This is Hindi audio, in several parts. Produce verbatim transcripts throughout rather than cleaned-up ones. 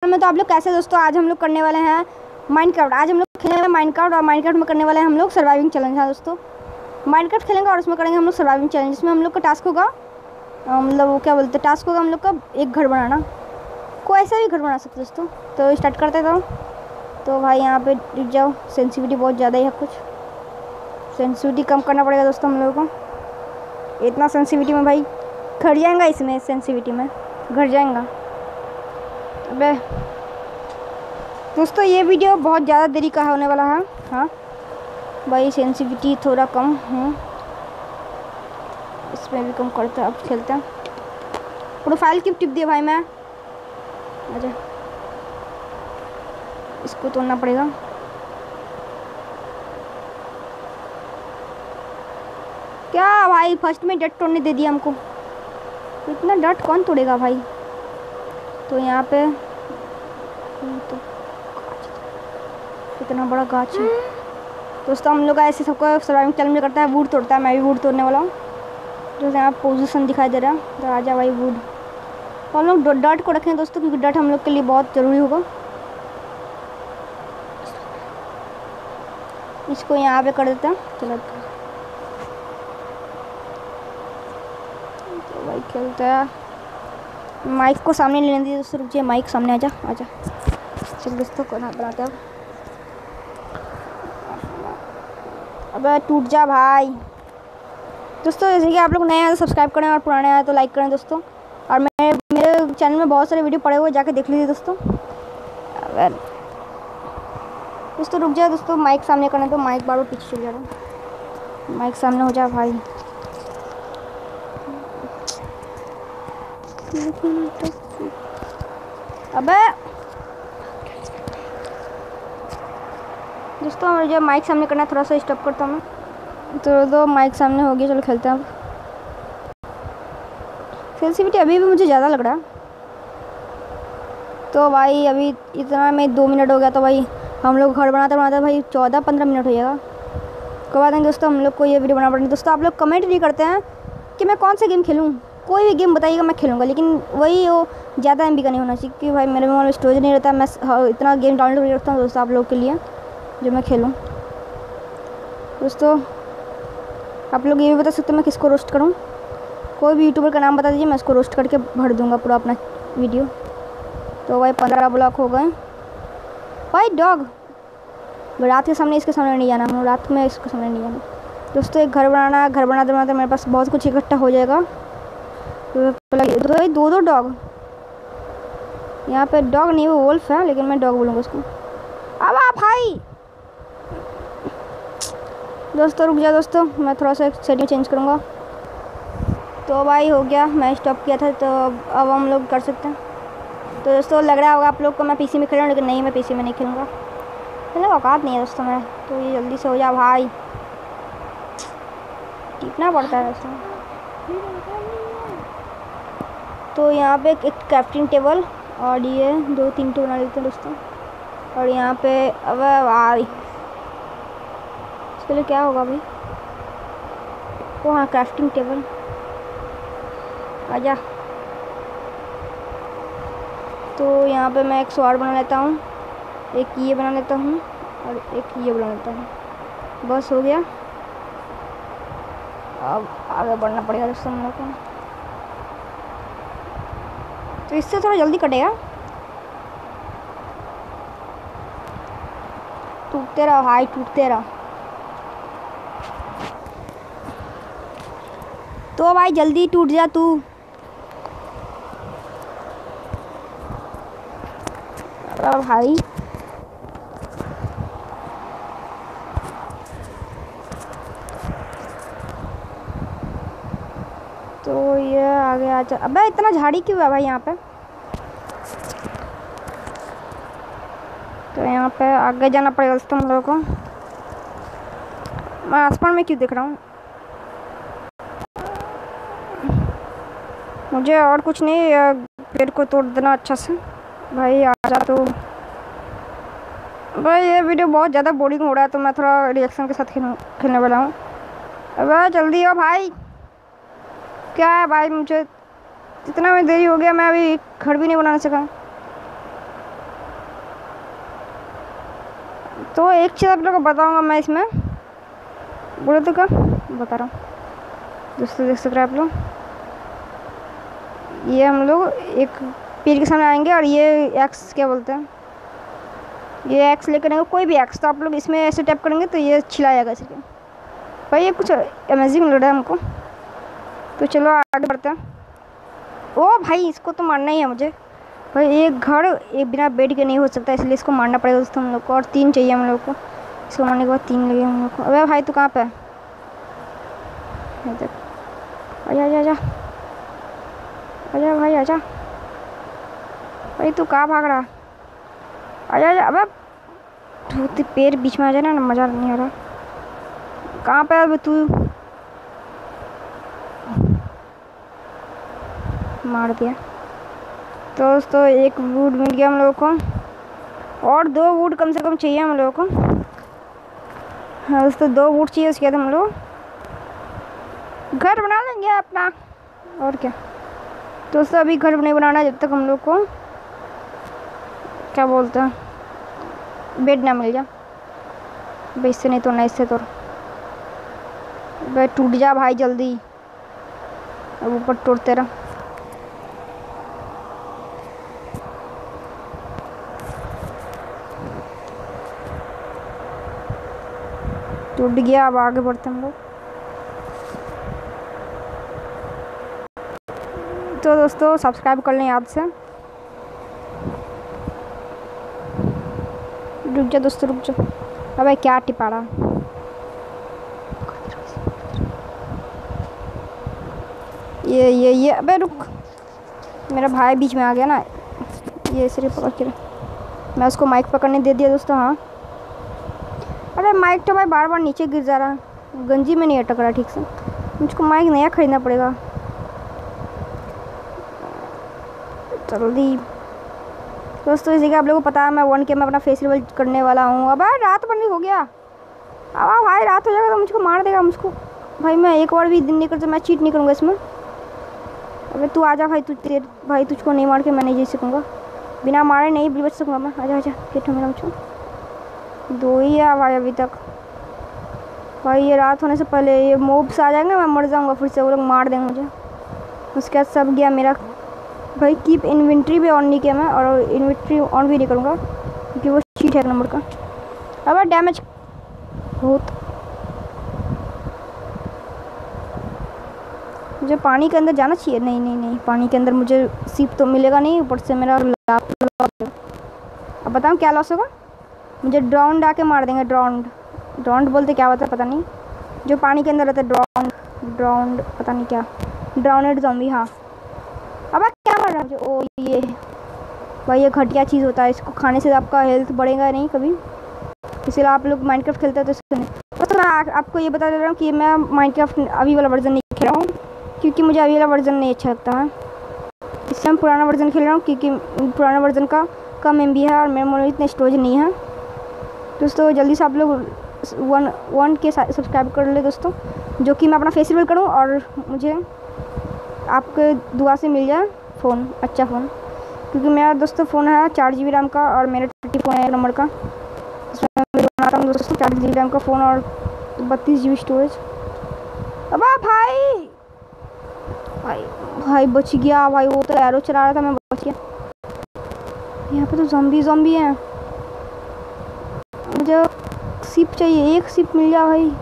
में तो आप लोग कैसे दोस्तों, आज हम लोग करने वाले हैं माइनक्राफ्ट। आज हम लोग खेलेंगे माइनक्राफ्ट और माइनक्राफ्ट में करने वाले हैं हम लोग सर्वाइविंग चैलेंज। है दोस्तों, माइनक्राफ्ट खेलेंगे और उसमें करेंगे हम लोग सर्वाइविंग चैलेंज। इसमें हम लोग का टास्क होगा, मतलब वो क्या बोलते हैं, टास्क होगा हम लोग का एक घर बनाना। कोई ऐसा भी घर बना सकते दोस्तों। तो स्टार्ट करते तो तो भाई यहाँ पे रुक जाओ, सेंसिटिविटी बहुत ज़्यादा ही है, कुछ सेंसिटिविटी कम करना पड़ेगा दोस्तों हम लोगों को। इतना सेंसिटिविटी में भाई घर जाएगा, इसमें सेंसिटिविटी में घर जाएगा। अबे दोस्तों ये वीडियो बहुत ज़्यादा देरी का होने वाला है। हाँ भाई सेंसिटिविटी थोड़ा कम है, इसमें भी कम करते हैं। अब खेलते हैं। प्रोफाइल की टिप दिया भाई मैं। अच्छा इसको तोड़ना पड़ेगा। क्या भाई फर्स्ट में डट तोड़ने दे दिया हमको। इतना डट कौन तोड़ेगा भाई। तो यहाँ पे तो इतना बड़ा गाछ है दोस्तों। हम लोग ऐसे सबको सर्वाइविंग चैलेंज करता है, वुड तोड़ता है। मैं भी वुड तोड़ने वाला हूँ। जैसे यहाँ पोजीशन दिखाई दे रहा है, तो आजा भाई वुड। तो हम लोग डट को रखें दोस्तों, क्योंकि डट हम लोग के लिए बहुत ज़रूरी होगा। इसको यहाँ पे कर देते हैं। चलो तो भाई खेलते हैं। माइक को सामने लेने दीजिए दोस्तों। रुक जाइए, माइक सामने आजा आजा। चलो दोस्तों को बनाते हैं। अबे टूट जा भाई। दोस्तों जैसे कि आप लोग नए हैं तो सब्सक्राइब करें और पुराने आए तो लाइक करें दोस्तों। और मेरे मेरे चैनल में बहुत सारे वीडियो पड़े हुए, जाके देख लीजिए दोस्तों। दोस्तों रुक जाए दोस्तों, माइक सामने करने तो माइक बार बार पीछे चल जा रहा है। माइक सामने हो जा भाई। अबे दोस्तों मुझे माइक सामने करना, थोड़ा सा स्टॉप करता हूँ मैं। तो दो माइक सामने हो गया। चलो खेलते हैं अब। सेंसिटिविटी अभी भी मुझे ज़्यादा लग रहा है। तो भाई अभी इतना में दो मिनट हो गया, तो भाई हम लोग घर बनाते बनाते भाई चौदह पंद्रह मिनट हो जाएगा। कोई बात नहीं दोस्तों, हम लोग को ये वीडियो बनाना पड़ेगा। दोस्तों आप लोग कमेंट नहीं करते हैं कि मैं कौन सा गेम खेलूँ। कोई भी गेम बताइएगा मैं खेलूँगा, लेकिन वही वो ज़्यादा एम बी का नहीं होना चाहिए, क्योंकि भाई मेरे मोबाइल में स्टोरेज नहीं रहता। मैं इतना गेम डाउनलोड करके रखता हूँ दोस्तों आप लोग के लिए, जो मैं खेलूँ। दोस्तों आप लोग ये भी बता सकते हैं मैं किसको रोस्ट करूँ। कोई भी यूट्यूबर का नाम बता दीजिए, मैं उसको रोस्ट करके भर दूँगा पूरा अपना वीडियो। तो भाई पंद्रह ब्लॉक हो गए भाई। डॉग रात के सामने इसके सामने नहीं जाना, हम रात में इसके सामने नहीं जाना। दोस्तों एक घर बनाना है। घर बनाते बनाते मेरे पास बहुत कुछ इकट्ठा हो जाएगा। तो भाई दो दो डॉग यहाँ पे। डॉग नहीं वो वोल्फ है, लेकिन मैं डॉग बोलूँगा उसको। अब आप भाई दोस्तों रुक जाओ दोस्तों, मैं थोड़ा सा सेटिंग चेंज करूँगा। तो भाई हो गया, मैं स्टॉप किया था, तो अब हम लोग कर सकते हैं। तो दोस्तों लग रहा होगा आप लोग को मैं पीसी में खेल रहा हूँ, लेकिन नहीं, मैं पीसी में नहीं खेलूँगा। चलो औकात नहीं है दोस्तों मेरा। तो ये जल्दी से हो जा भाई, टिपना पड़ता है दोस्तों। तो यहाँ पे एक क्राफ्टिंग टेबल और ये दो तीन तो बना लेते हैं दोस्तों। और यहाँ पे अब भाई इसके लिए क्या होगा भाई। ओ हाँ क्राफ्टिंग टेबल, आजा। तो यहाँ पे मैं एक स्वाड बना लेता हूँ, एक ये बना लेता हूँ और एक ये बना लेता हूँ। बस हो गया। अब आगे बढ़ना पड़ेगा दोस्तों हम लोग को। तो इससे थोड़ा जल्दी कटेगा। टूटते रहो भाई, टूटते रहो। तो भाई जल्दी टूट जा तू। अब भाई तो ये आगे आ जा। अबे इतना झाड़ी क्यों है भाई यहाँ पे। तो यहाँ पे आगे जाना पड़ेगा दोस्तों हम लोगों को। मैं आसमान में क्यों दिख रहा हूँ। मुझे और कुछ नहीं, पेड़ को तोड़ देना अच्छा से भाई। आ जा तो भाई। ये वीडियो बहुत ज़्यादा बोरिंग हो रहा है, तो मैं थोड़ा रिएक्शन के साथ खेल खेलने वाला हूँ। अब जल्दी हो भाई। क्या है भाई, मुझे इतना में देरी हो गया, मैं अभी घर भी नहीं बनाने सका। तो एक चीज़ आप लोगों को बताऊँगा मैं इसमें, बोले तो क्या बता रहा हूँ दोस्तों, देख सकते हैं आप लोग। ये हम लोग एक पेज के सामने आएंगे और ये एक्स क्या बोलते हैं, ये एक्स लेकर आएंगे, कोई भी एक्स, तो आप लोग इसमें ऐसे टैप करेंगे तो ये छिलाएगा ऐसे। भाई ये कुछ अमेजिंग लग रहा है हमको, तो चलो आगे बढ़ते हैं। ओ भाई इसको तो मारना ही है मुझे भाई, एक घर एक बिना बेड के नहीं हो सकता, इसलिए इसको मारना पड़ेगा दोस्तों हम लोग को, और तीन चाहिए हम लोग को, इसको मारने के बाद तीन लगे हम लोग को। अबे भाई तू कहाँ पे है, आजा आजा आजा आजा भाई आजा भाई, तू कहाँ भाग रहा, आजा आजा। अबे पैर बीच में आ जाए ना, मज़ा नहीं आ रहा। कहाँ पे है तू, मार दिया। तो दोस्तों एक वुड मिल गया हम लोगों को, और दो वुड कम से कम चाहिए हम लोगों को। हाँ दोस्तों दो वुड चाहिए, उसके बाद हम लोग घर बना लेंगे अपना, और क्या। दोस्तों अभी घर नहीं बनाना जब तक हम लोग को क्या बोलते हैं बेड ना मिल जाए। भाई इससे नहीं तोड़ना, इससे तोड़ भाई, टूट जा भाई जल्दी, अब ऊपर तोड़ते रह। टूट गया, अब आगे बढ़ते हम लोग। तो दोस्तों सब्सक्राइब कर लें याद से। रुक जा दोस्तों रुक जा, अबे क्या टिपा रहा, ये ये ये अबे रुक, मेरा भाई बीच में आ गया ना, ये सिर्फ पकड़ के, मैं उसको माइक पकड़ने दे दिया दोस्तों। हाँ अरे माइक तो भाई बार बार नीचे गिर जा रहा, गंजी में नहीं अटक रहा ठीक से, मुझको माइक नया खरीदना पड़ेगा जल्दी। दोस्तों इसी का आप लोगों को पता है, मैं वन के में अपना फेस्टिवल करने वाला हूँ। अब रात बंद हो गया, अब भाई रात हो जाएगा तो मुझको मार देगा मुझको भाई, मैं एक बार भी दिन नहीं करता, मैं चीट नहीं करूँगा इसमें। अबे तू आजा भाई, तू भाई तुझको नहीं मार के मैं नहीं जी सकूँगा, बिना मारे नहीं भी बच सकूँगा मैं। आजा आजा पेट मेरा मुझको, दो ही है भाई अभी तक भाई, ये रात होने से पहले ये मोब्स आ जाएंगे, मैं मर जाऊँगा फिर से, वो लोग मार देंगे मुझे। उसके बाद सब गया मेरा भाई। कीप इन्वेंट्री भी ऑन नहीं किया मैं, और इन्वेंट्री ऑन भी नहीं करूँगा क्योंकि वो शीट है एक नंबर का। अब डैमेज बहुत, मुझे पानी के अंदर जाना चाहिए, नहीं नहीं नहीं पानी के अंदर मुझे सीप तो मिलेगा नहीं, ऊपर से मेरा लॉस। अब बताऊँ क्या लॉस होगा, मुझे ड्राउंड आके मार देंगे। ड्राउंड ड्राउंड बोलते क्या होता है पता नहीं, जो पानी के अंदर रहता है ड्राउंड ड्राउंड पता नहीं क्या, ड्राउंड ज़ॉम्बी। हाँ अब क्या मार रहा है मुझे, ओ ये भाई ये घटिया चीज़ होता है, इसको खाने से आपका हेल्थ बढ़ेगा नहीं कभी, इसलिए आप लोग माइनक्राफ्ट खेलते हैं तो इसको नहीं। तो मैं आपको ये बता दे रहा हूँ कि मैं माइनक्राफ्ट अभी वाला वर्जन नहीं खेल रहा हूँ, क्योंकि मुझे अभी वाला वर्जन नहीं अच्छा लगता है, इसलिए मैं पुराना वर्जन खेल रहा हूँ, क्योंकि पुराना वर्जन का कम एम बी है और मेरे मोबाइल में इतना स्टोरेज नहीं है। दोस्तों जल्दी से आप लोग वन वन के सब्सक्राइब कर ले दोस्तों, जो कि मैं अपना फेस्टिवल करूँ और मुझे आपके दुआ से मिल जाए फ़ोन, अच्छा फ़ोन, क्योंकि मेरा दोस्तों फ़ोन है चार जी बी रैम का और मेरा थर्टी फोन है एक नंबर का, इसमें मैं बनाता हूँ दोस्तों चार जी बी रैम का फ़ोन और बत्तीस जी बी स्टोरेज। अब भाई भाई भाई बच गया भाई, वो तो एरो चला रहा था मैं बच गया। यहाँ पे तो ज़ॉम्बी ज़ॉम्बी है, मुझे सिप चाहिए, एक सिप मिल गया भाई।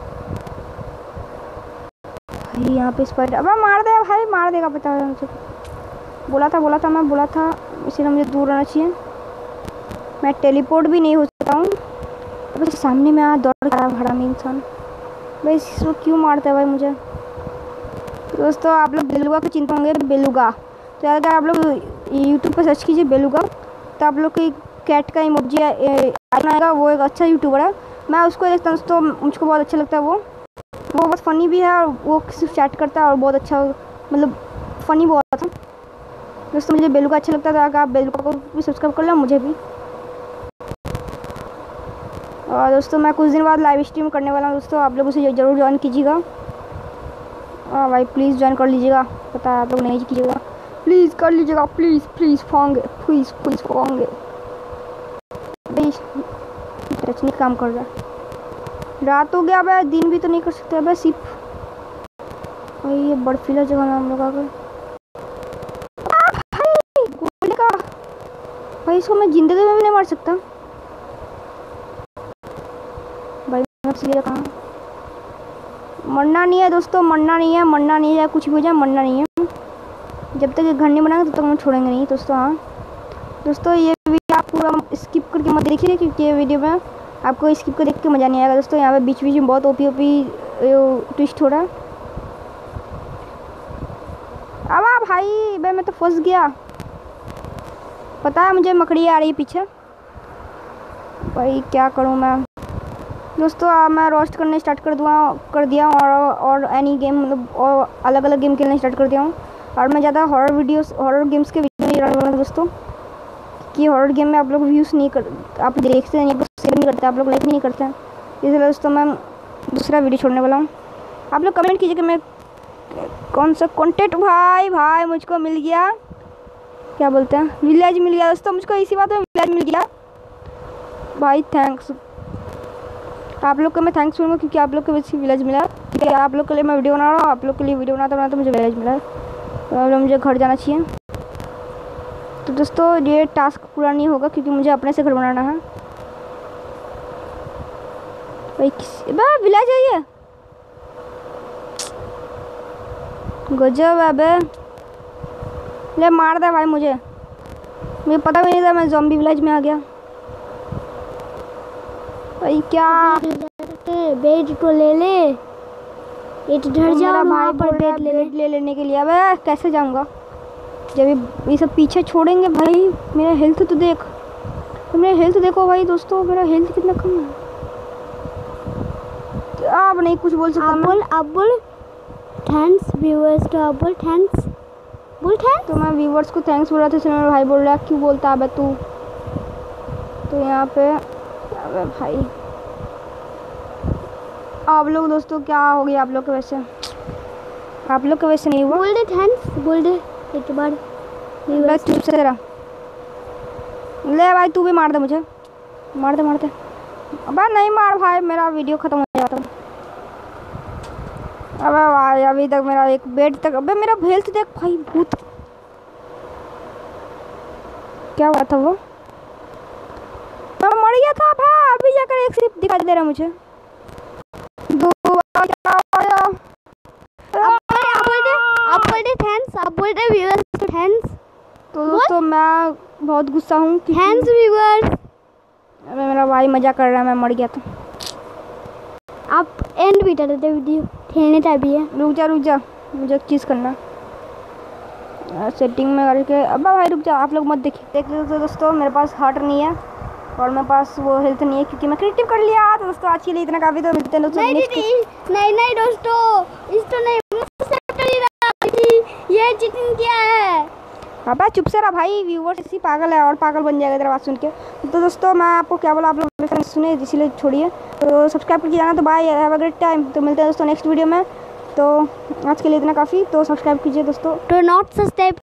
भाई यहाँ पे स्पाइडर, अब मार दे भाई, मार देगा पता है मुझे, बोला था बोला था मैं बोला था, इसीलिए मुझे दूर रहना चाहिए। मैं टेलीपोर्ट भी नहीं हो सकता हूँ, अब सामने में आ दौड़ रहा भरा में इंसान, भाई इसको क्यों मारता है भाई मुझे। तो दोस्तों आप लोग बेलुगा की चिंता होंगे, बेलुगा तो अगर आप लोग यूट्यूब पर सर्च कीजिए बेलुगा, तो आप लोग की कैट का इमोजी आएगा, वो एक अच्छा यूट्यूबर है, मैं उसको देखता हूँ तो मुझको बहुत अच्छा लगता है। वो वो बहुत फ़नी भी है और वो सिर्फ चैट करता है और बहुत अच्छा मतलब फ़नी बहुत था। दोस्तों मुझे बेलुगा अच्छा लगता था, अगर आप बेलुगा को भी सब्सक्राइब कर लो, मुझे भी। और दोस्तों मैं कुछ दिन बाद लाइव स्ट्रीम करने वाला हूँ दोस्तों, आप लोग उसे ज़रूर ज्वाइन कीजिएगा। हाँ भाई प्लीज़ ज्वाइन कर लीजिएगा, पता है आप लोग नहीं कीजिएगा, प्लीज़ कर लीजिएगा, प्लीज़ प्लीज़ फोंगे प्लीज़ प्लीज़ फोंगे प्लीज़ टच नहीं काम कर रहा। रात हो गया, अब दिन भी तो नहीं कर सकते। अब सिर्फ भाई ये बर्फीला जगह में हम लोग आ गए। गोली का भाई, इसको मैं जिंदगी में भी नहीं मार सकता भाई। मैं कहाँ मरना नहीं है दोस्तों, मरना नहीं है, मरना नहीं है, कुछ भी हो जाए मरना नहीं है। जब तक ये घर नहीं बनाएंगे तब तक हम छोड़ेंगे नहीं दोस्तों। हाँ दोस्तों, ये वीडियो आप पूरा स्किप करके मत देखिए, क्योंकि ये वीडियो में आपको स्किप कर देख के मज़ा नहीं आएगा दोस्तों। यहाँ पे बीच बीच में बहुत ओपी ओपी ट्विस्ट हो रहा है। अब भाई भाई मैं तो फंस गया। पता है मुझे मकड़ी आ रही है पीछे। भाई क्या करूँ मैं दोस्तों। अब मैं रोस्ट करने स्टार्ट कर दूँ कर दिया और और एनी गेम मतलब और अलग अलग गेम खेलने स्टार्ट कर दिया हूँ। और मैं ज़्यादा हॉरर वीडियोस हॉरर गेम्स के वीडियो नहीं डालूंगा दोस्तों, कि हॉरर गेम में आप लोग व्यूज़ नहीं कर आप देखते हैं, शेयर नहीं करते, आप लोग लाइक नहीं करते हैं। इसलिए दोस्तों मैं दूसरा वीडियो छोड़ने वाला हूँ। आप लोग कमेंट कीजिए कि मैं कौन सा कंटेंट। भाई भाई मुझको मिल गया, क्या बोलते हैं, विलेज मिल गया दोस्तों। मुझको इसी बात में विलेज मिल गया भाई। थैंक्स आप लोग को मैं थैंक्स बोलूँगा, क्योंकि आप लोग को वैसे विलेज मिला। ठीक है, आप लोग के लिए मैं वीडियो बना रहा हूँ, आप लोग के लिए वीडियो बनाता बनाता मुझे विलेज मिला। तो अब मुझे घर जाना चाहिए। तो दोस्तों ये टास्क पूरा नहीं होगा क्योंकि मुझे अपने से घर बनाना है भाई। किसी विलेज है ये, गजब है बे। ले मार दे भाई मुझे, मुझे पता भी नहीं था मैं ज़ॉम्बी विलेज में आ गया भाई। क्या बेड तो ले ले, इधर जाओ भाई पर बेड ले, ले लेने के लिए। अब कैसे जाऊंगा जब ये सब पीछे छोड़ेंगे। भाई मेरा हेल्थ तो देख, तो मेरा हेल्थ देखो भाई दोस्तों, मेरा हेल्थ कितना कम है। आप नहीं कुछ बोल सकता। बोल आप बोल थैंक्स व्यूअर्स, तो आप बोल थैंक्स बोल थैंक्स। तो मैं व्यूअर्स को थैंक्स बोल रहा था, इसलिए मेरा भाई बोल रहा है क्यों बोलता है तू। तो यहाँ पे अबे भाई आप लोग दोस्तों क्या हो गया आप लोग के वैसे, आप लोग के वैसे नहीं हुआ। बोल दे थैंक्स, बोल दे एक बार। बस चुप से रहा। ले भाई तू भी मार दे मुझे, मार दे मार दे। अबे नहीं मार भाई, मेरा वीडियो ख़त्म हो जाता। अबे भाई अभी तक मेरा एक बेड तक। अबे मेरा हेल्थ देख भाई, भूत क्या हुआ था वो, मैं मर गया था भाई। अभी जाकर एक सिर्फ दिखाई दे रहा मुझे। दो क्या आया। आप बोल दे आप बोल दे थैंक्स, आप बोल दे व्यूअर्स को थैंक्स। तो दोस्तों मैं बहुत गुस्सा हूँ। Thanks viewers. अबे मेरा भाई मजा कर रहा है, मैं मर गया था। आप एंड भी कर देते वीडियो, खेलने टाइप भी है। रुक जा रुक जा, मुझे एक चीज़ करना सेटिंग में करके। अब भाई रुक जा, आप लोग मत देखिए। देख लो दोस्तों मेरे पास हार्ट नहीं है और मेरे पास वो हेल्थ नहीं है, क्योंकि मैं क्रिएटिव कर लिया। तो दोस्तों आज के लिए इतना काफ़ी। तो मिलते हैं दोस्तों नहीं नेक्स्ट। नहीं नहीं दोस्तों, इस तो नहीं ये चीटिंग किया है। अब चुप से रहा भाई, व्यूवर्स इसी पागल है और पागल बन जाएगा तेरा बात सुन के। तो दोस्तों मैं आपको क्या बोला, आप लोग सुने इसीलिए छोड़िए। तो सब्सक्राइब करके जाना। तो bye, have a great time. तो मिलते हैं दोस्तों नेक्स्ट वीडियो में। तो आज के लिए इतना काफ़ी। तो सब्सक्राइब कीजिए दोस्तों। तो नॉट सब्सक्राइब